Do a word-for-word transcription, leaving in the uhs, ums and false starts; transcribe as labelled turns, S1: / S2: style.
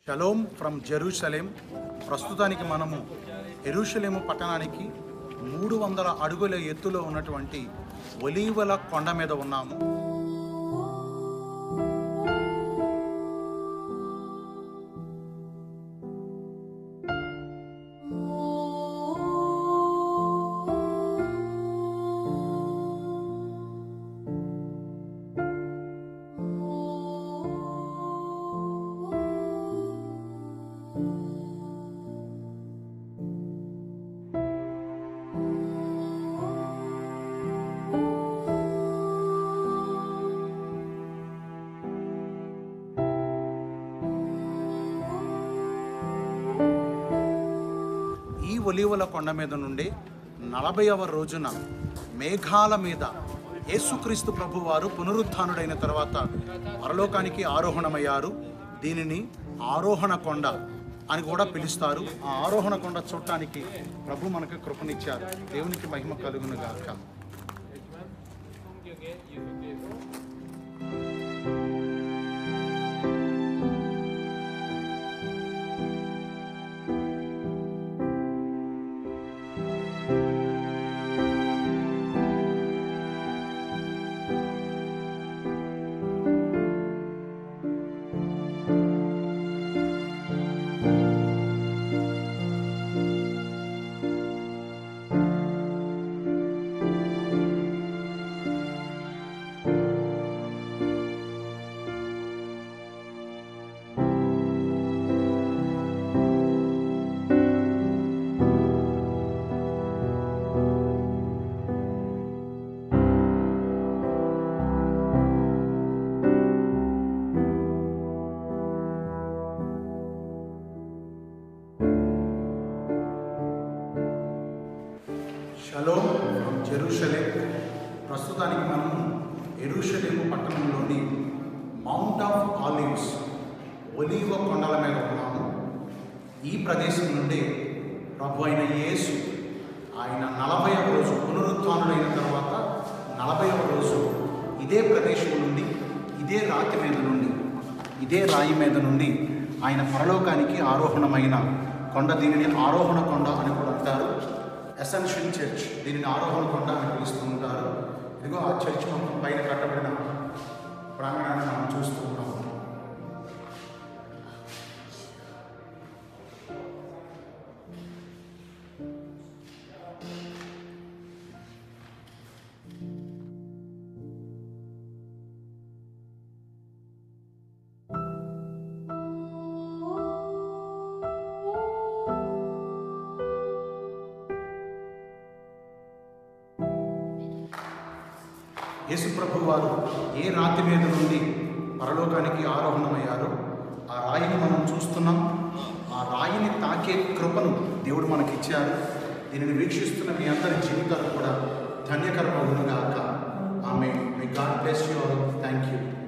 S1: Shalom from Jerusalem. ప్రస్తుతానికి మనము యెరూషలేము పట్టణానికి మూడు వందల అడుగుల ఎత్తులో ఉన్నటువంటి ఒలీవల కొండ మీద ఉన్నాము. ఈ ఒలీవల కొండ మీద నుండి నలభైవ రోజున మేఘాల మీద యేసుక్రీస్తు ప్రభు వారు పునరుత్థానుడైన తర్వాత పరలోకానికి ఆరోహణమయ్యారు. దీనిని ఆరోహణ కొండ అని కూడా పిలుస్తారు. ఆ ఆరోహణ కొండ చూడటానికి ప్రభు మనకు కృపనిచ్చారు. దేవునికి మహిమ కలుగును గాక. Shalom from Jerusalem. ప్రస్తుతానికి మనము యెరూషలేము పట్టణంలోని మౌంట్ ఆఫ్ ఆలివ్స్ ఒలీవ కొండల మీద ఉన్నాము. ఈ ప్రదేశం నుండి ప్రభు అయిన యేసు ఆయన నలభైవ రోజు పునరుత్థానుడైన తర్వాత నలభైవ రోజు ఇదే ప్రదేశం నుండి ఇదే రాతి మీద నుండి ఇదే రాయి మీద నుండి ఆయన పరలోకానికి ఆరోహణమైన కొండ. దీనిని ఆరోహణ కొండ అని కూడా అంటారు. అసెన్షన్ చర్చ్ దీనిని ఆరోహణ కొండ అని పిలుస్తూ ఉంటారు. ఇదిగో ఆ చర్చ్ మొత్తం పైన కట్టబడిన ప్రాంగణాన్ని మనం చూస్తూ ఉన్నాము. యేసు ప్రభు వారు ఏ రాతి మీద నుండి పరలోకానికి ఆరోహణమయ్యారో ఆ రాయిని మనం చూస్తున్నాం. ఆ రాయిని తాకే కృపను దేవుడు మనకి ఇచ్చారు. దీనిని వీక్షిస్తున్న మీ అందరి జీవితాలు కూడా ధన్యకరమవునుగాక. ఆమె may God bless you all. Thank you.